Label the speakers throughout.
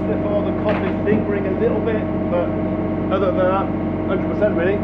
Speaker 1: before the coffee's lingering a little bit, but other than that, 100% really.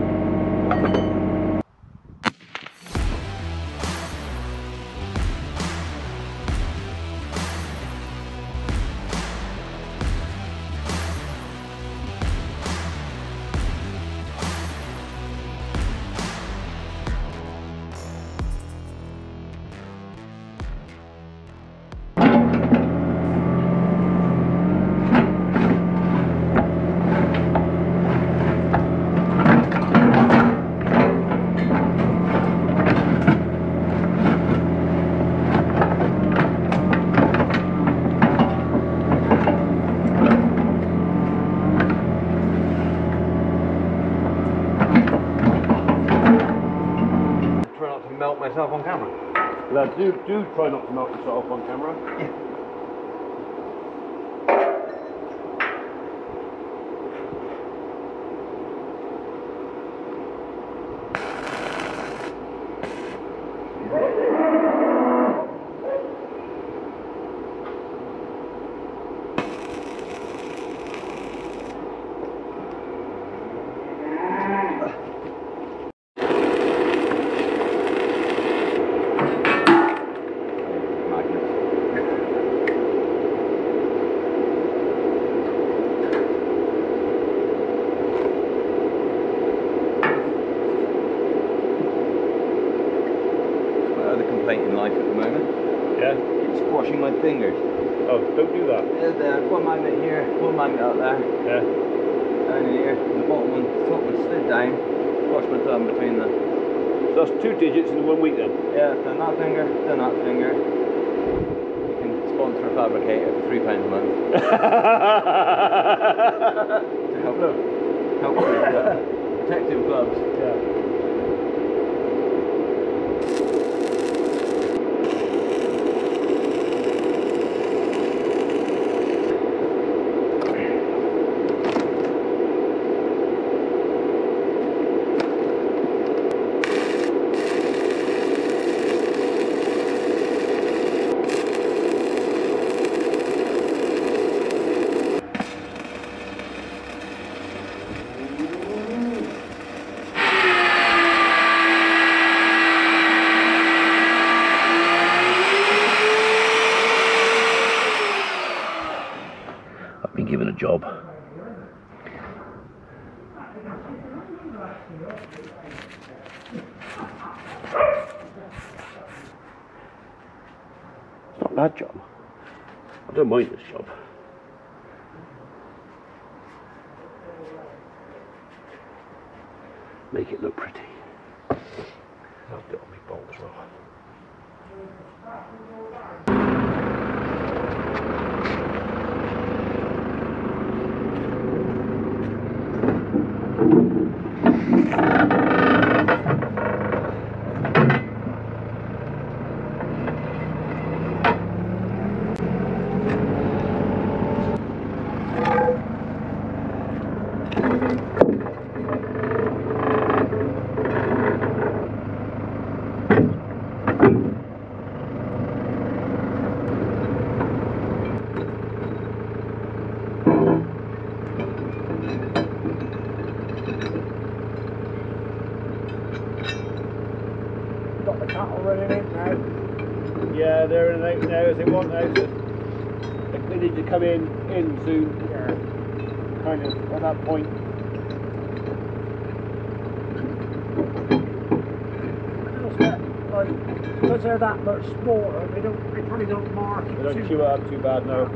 Speaker 2: Melt myself on camera.
Speaker 1: Now, do try not to melt yourself on camera.
Speaker 2: Yeah. In life at the moment.
Speaker 1: Yeah?
Speaker 2: It's squashing my fingers.
Speaker 1: Oh, don't do that.
Speaker 2: There's one magnet here, one magnet out there.
Speaker 1: Yeah.
Speaker 2: Down here, and the bottom one, the top one slid down, squashed my thumb between them.
Speaker 1: So that's 2 digits in 1 week then?
Speaker 2: Yeah, done that finger, done that finger. You can sponsor a fabricator for £3 a month. To help with protective gloves.
Speaker 1: Yeah. Given a job. It's not a bad job. I don't mind this job. Make it look pretty. I'll do it on my bolt as well.
Speaker 3: Got the cattle running in now.
Speaker 1: Yeah, they're in and out now as they want now, so they need to come in soon.
Speaker 3: Yeah.
Speaker 1: Kind of at that point.
Speaker 3: Like, because they're that much smaller, they probably don't mark it.
Speaker 1: They don't chew it up too bad, no.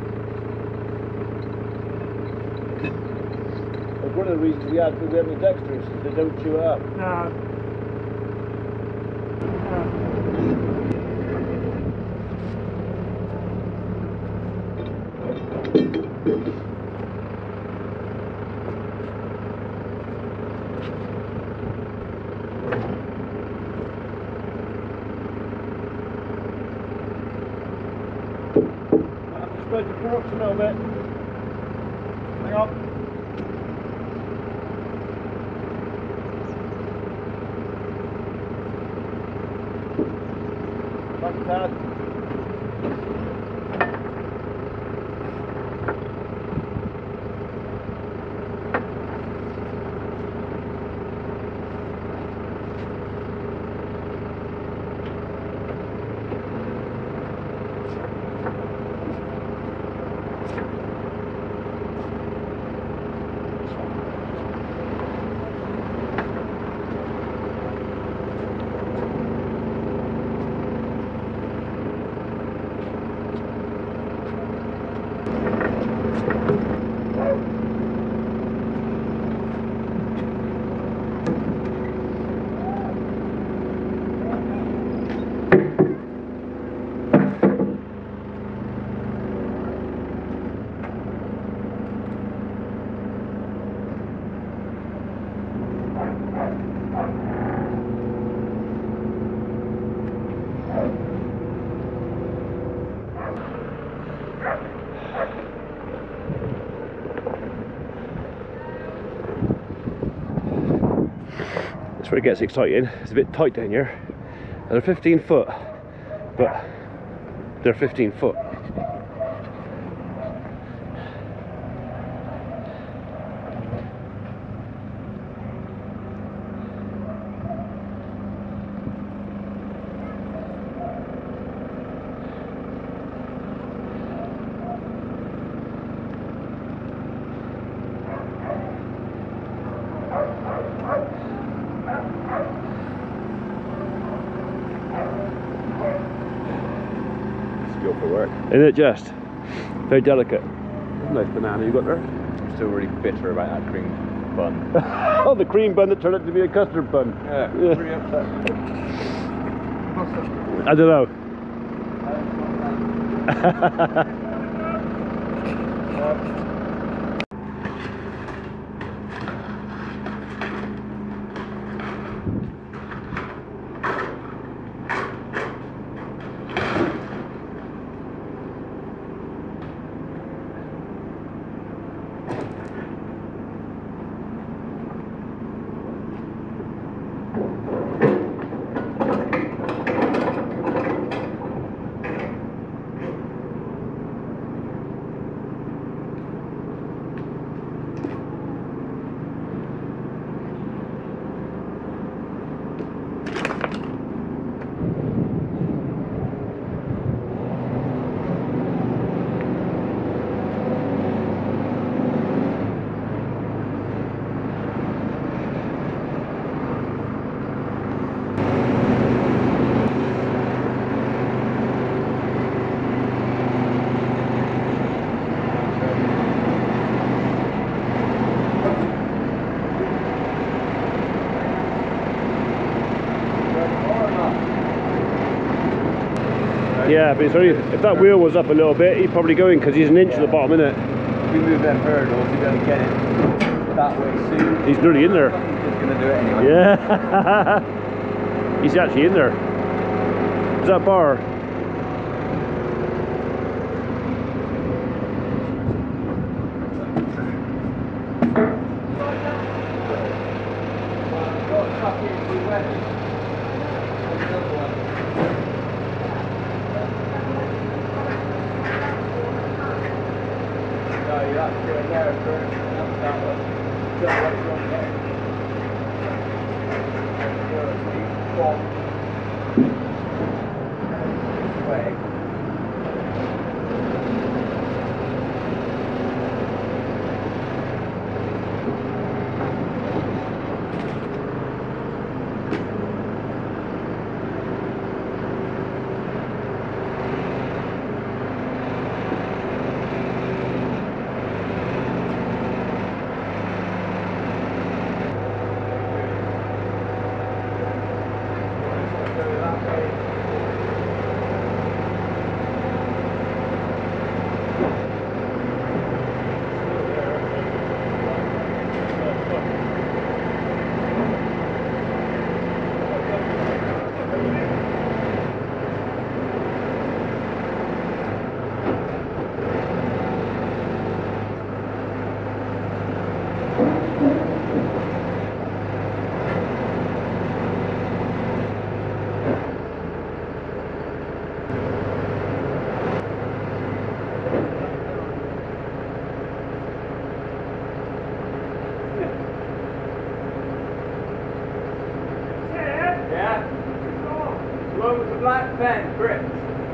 Speaker 1: That's one of the reasons we have the dextrose, is they don't chew it up.
Speaker 3: No.
Speaker 1: Spread the forks a little bit. Hang on. Back a tad. where it gets exciting. It's a bit tight down here. And they're 15 foot, but they're 15 foot.
Speaker 2: For work.
Speaker 1: Isn't it just? Very delicate. Nice banana you got there.
Speaker 2: I'm still really bitter about that cream bun.
Speaker 1: Oh, the cream bun that turned out to be a custard bun.
Speaker 2: Yeah, pretty upset.
Speaker 1: I don't know. Yeah, but it's only, if that wheel was up a little bit, he'd probably go in because he's an inch at the bottom, isn't it?
Speaker 2: If we move them hurdles, you're going to get it that way soon.
Speaker 1: He's nearly in there.
Speaker 2: He's just going to do it anyway.
Speaker 1: Yeah. He's actually in there. Is that bar?
Speaker 2: Black pen, grip.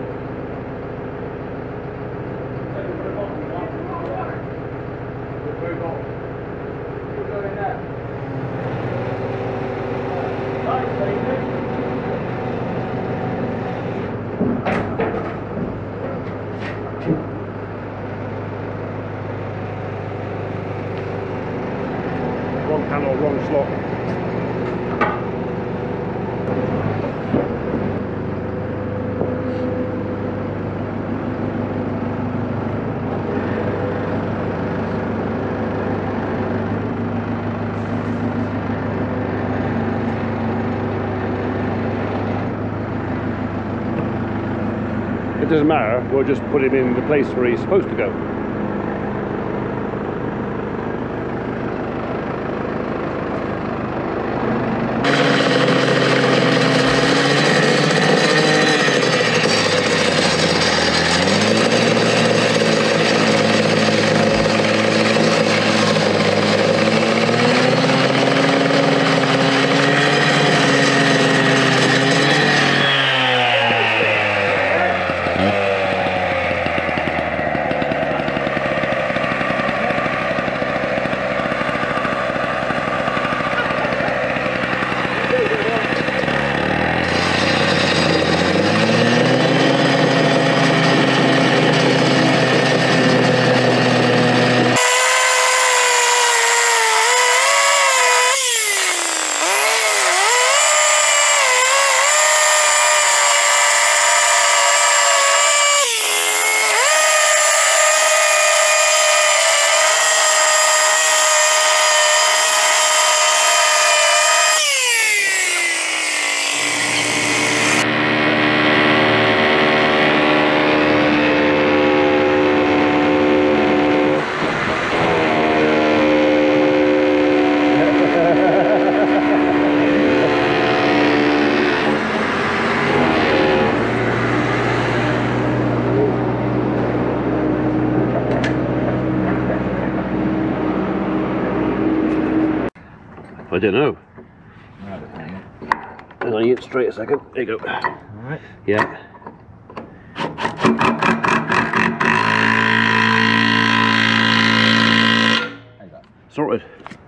Speaker 1: Wrong panel, wrong slot. It doesn't matter, we'll just put him in the place where he's supposed to go. I don't know.
Speaker 2: No, that's not it.
Speaker 1: Hang on, you get straight a second. There you go.
Speaker 2: Alright.
Speaker 1: Yeah. Sorted.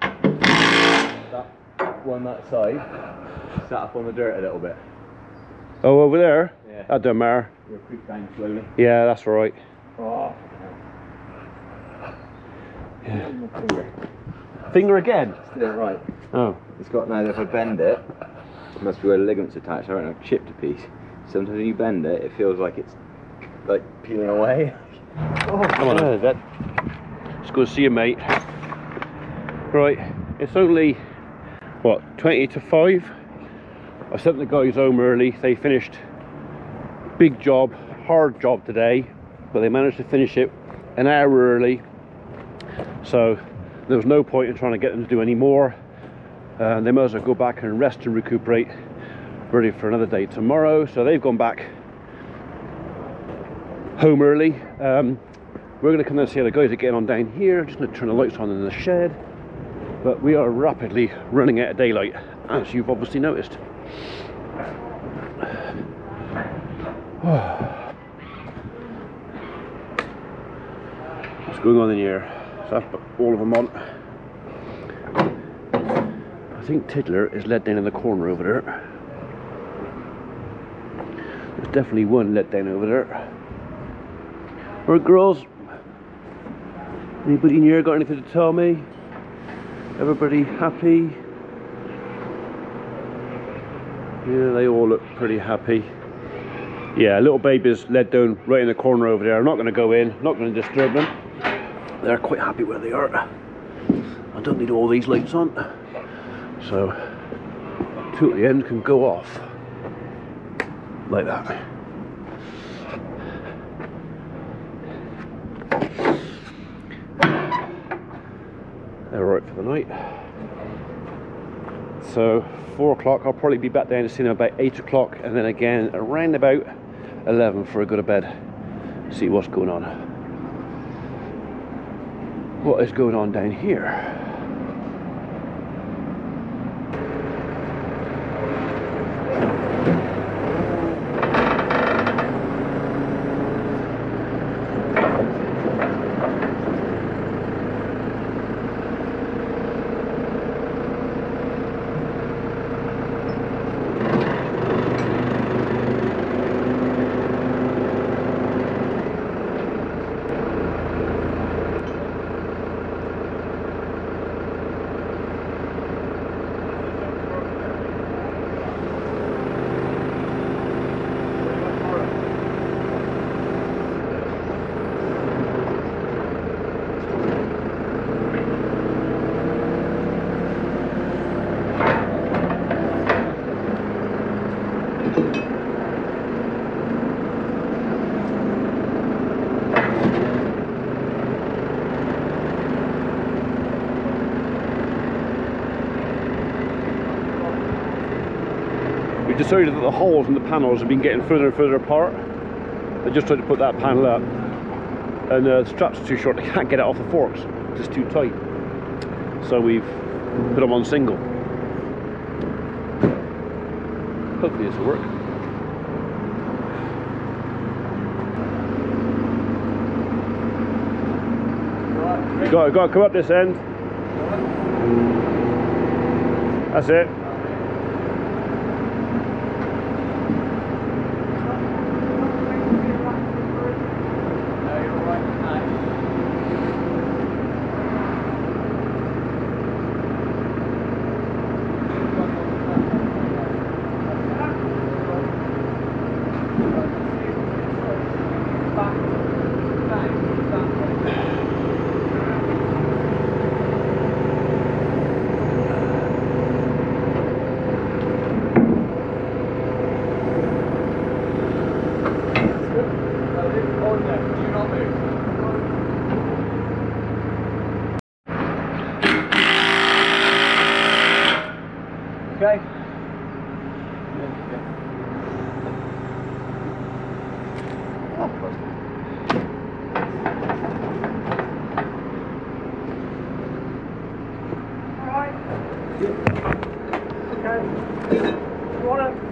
Speaker 2: That one that side sat up on the dirt a little bit.
Speaker 1: Oh, over there?
Speaker 2: Yeah.
Speaker 1: That don't matter.
Speaker 2: We'll creep down slowly.
Speaker 1: Yeah, that's all right.
Speaker 2: Oh.
Speaker 1: Yeah.
Speaker 2: Finger.
Speaker 1: Finger again?
Speaker 2: Still right.
Speaker 1: Oh.
Speaker 2: It's got now, if I bend it, it must be where the ligament's attached. I don't know, I've chipped a piece. Sometimes when you bend it, it feels like it's like peeling away.
Speaker 1: Oh, come on. That. Let's go see you, mate. Right, it's only, what, 20 to 5? I sent the guys home early. They finished, big job, hard job today, but they managed to finish it an hour early. So there was no point in trying to get them to do any more. They might as well go back and rest and recuperate, ready for another day tomorrow. So they've gone back home early. We're going to come and see how the guys are getting on down here. Just going to turn the lights on in the shed. But we are rapidly running out of daylight, as you've obviously noticed. What's going on in here? So I've put all of them on. I think Tiddler is let down in the corner over there. There's definitely one let down over there. Alright, girls. Anybody in here got anything to tell me? Everybody happy? Yeah, they all look pretty happy. Yeah, little baby's led down right in the corner over there. I'm not going to go in, not going to disturb them. They're quite happy where they are. I don't need all these lights on. So, two at the end can go off. Like that. They're right for the night. So 4 o'clock, I'll probably be back down to see them about 8 o'clock, and then again around about 11 for a go to bed. See what's going on. What is going on down here? Decided that the holes in the panels have been getting further and further apart. I just tried to put that panel up, and the strap's too short. I can't get it off the forks, it's just too tight. So we've put them on single. Hopefully this will work. You got to come up this end. That's it.
Speaker 2: Okay.
Speaker 3: Okay. You want to?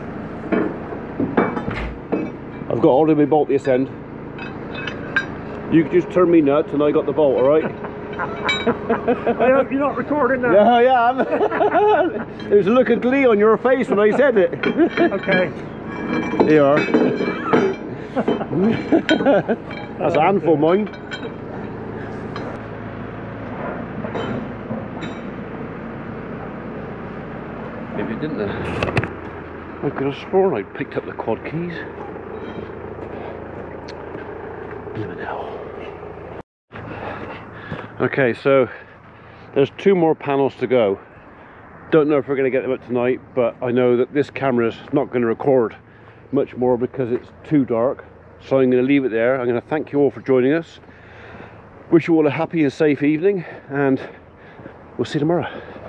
Speaker 1: I've got hold of my bolt this end. You can just turn me nuts and I got the bolt, alright?
Speaker 3: I hope you're not recording that.
Speaker 1: Yeah, I am. There's a look of glee on your face when I said it.
Speaker 3: Okay.
Speaker 1: Here you are. That's a handful, mine. Maybe it didn't. I could have sworn I picked up the quad keys. Never know. Okay, so there's 2 more panels to go. Don't know if we're going to get them up tonight, but I know that this camera's not going to record much more because it's too dark. So I'm going to leave it there. I'm going to thank you all for joining us. Wish you all a happy and safe evening, and we'll see you tomorrow.